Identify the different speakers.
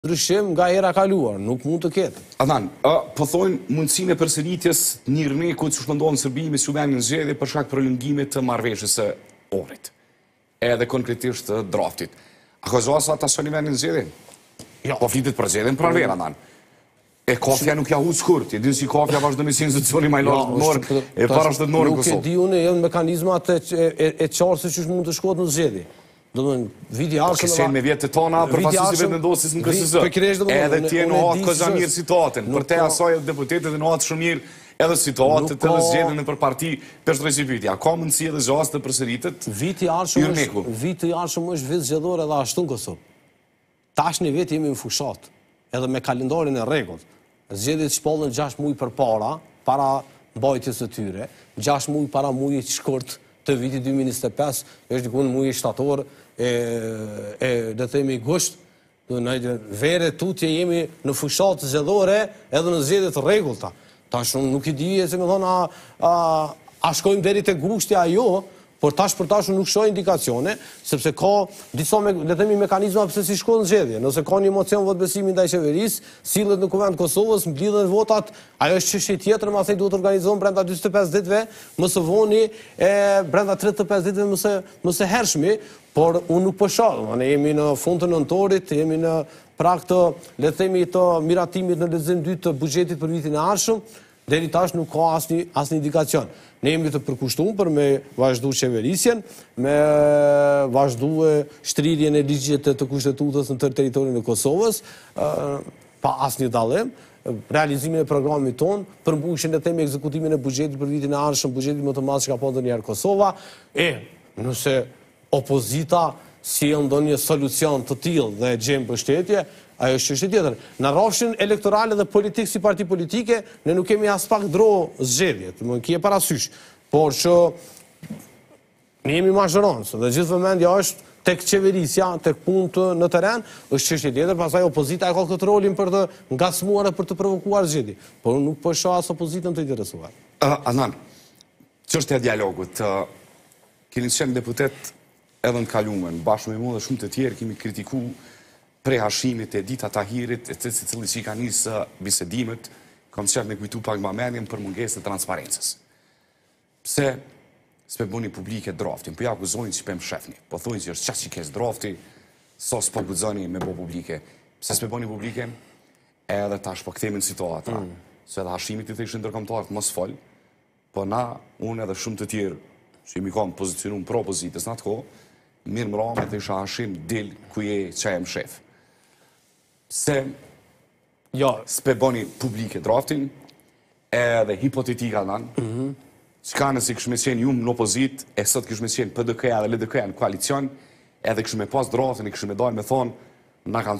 Speaker 1: ndryshim nga era kaluar, nuk mund të ketë.
Speaker 2: Adnan, po thonë mundësinë e përsëritjes një rneku që shpëndonë në Serbi me Sudanin në zgjedhje për shkak prolongimit të marrëveshjes së orit. Edhe konkretisht të draftit. A ka zosa ta soni vendin në zgjedhje?
Speaker 1: Jo.
Speaker 2: Po flitet për zgjedhjen për Arvera, Adnan. E kafja nuk ja huç kurt, e din si kafja vazhdo me institucioni më i lartë e para shtetënorë në Kosovë.
Speaker 1: Nuk e di unë, janë mekanizmat e qartë se çu mund të shkohet në zgjedhje. Domthon viti i ardhshëm
Speaker 2: Kësaj me vjetë tona përfaqësuesi vendosis në KSZ. Edhe ti në atë kozë mirë situatën. Për te asaj deputetët në atë shumë mirë edhe situatët edhe zgjedhjen në përparti për shtrëzipitja. Ka mundësi edhe zgjasë të përsëritet?
Speaker 1: Viti i ardhshëm është vit zgjedhor edhe ashtu në Kosovë. Tashni vit jemi në fushat, edhe me kalendarin e rregullt. Zgjedhjet shpallën 6 muaj përpara, para mbajtjes së tyre, 6 muaj para muajit shkurt të vitit 2025, është diku në muajin shtator le të themi gusht, në vere tutje jemi në fushat zgjedhore edhe në zgjedhje të rregullta. Tash nuk i di se më thonë a shkojmë deri te gushti ajo, por tash për tash nuk shoh indikacione, sepse ka disa le të themi mekanizma pse si shkon zgjedhje. Nëse ka një emocion votbesimi ndaj qeverisë, sillet në Kuvend Kosovës, mblidhen votat, ajo është çështje tjetër, më thënë duhet organizohen brenda 45 ditëve, më së voni brenda 35 ditëve më së hershmi, por unë nuk po shoh, ne jemi në fund të nëntorit, jemi në prag të le të themi të miratimit në lexim 2 të buxhetit për vitin e ardhshëm, deri tash nuk ka asnjë indikacion. Ne jemi të përkushtuar për me vazhdu qeverisjen, me vazhdu shtrirjen e ligjit të kushtetutës në tërë territorin e Kosovës, pa asnjë dallim, realizimin e programit ton, përmbushjen e themi ekzekutimin e buxhetit për vitin e ardhshëm, buxhetit më të madh që ka pasur ndonjëherë Kosova, nëse opozita sjell ndonjë solucion të tillë dhe gjen mbështetje, ajo është çështje tjetër. Në rrafshin elektorale dhe politik si parti politike, ne nuk kemi as pak dro zgjedhje, më kje parasysh, por që ne jemi mazhëroncë dhe gjithë vëmendja është tek qeverisja, tek punët në terren, është çështje tjetër, pastaj opozita e ka këtë rolin për të ngacmuar e për të provokuar zgjedhje, por unë nuk po shoh as opozitën të interesuar.
Speaker 2: Adnan, çështja e dialogut, keni qenë deputet edhe në kalumen, bashkë me mua dhe shumë të tjerë kemi kritikuar prehashimit e Dita Tahirit, e të cili që i ka njësë bisedimet, kam qërë me kujtu pak ma menjen për mungesë të transparencës. Pse s'pe bëni publike draftin, po ja akuzojnë që pëmë shefni, po thujnë që është qatë që kesë drafti, sa s'po guzoni me bo publike. Pse s'pe bëni publike, edhe tash po këthemi në situata, se edhe hashimit i të ishë ndërkomtarët mos fol, po na, unë edhe shumë të tjerë, që imi kam pozicionun pro opozitës në atë ko, mirë më rame të isha hashim dil ku je që e më shef. Se s'pe boni publike draftin, edhe hipotetika nanë, që ka nësi këshme qenë jumë në opozit, e sot këshme qenë PDK-ja dhe LDK-ja në koalicion, edhe këshme pas draftin, e këshme dojnë me thonë, na kanë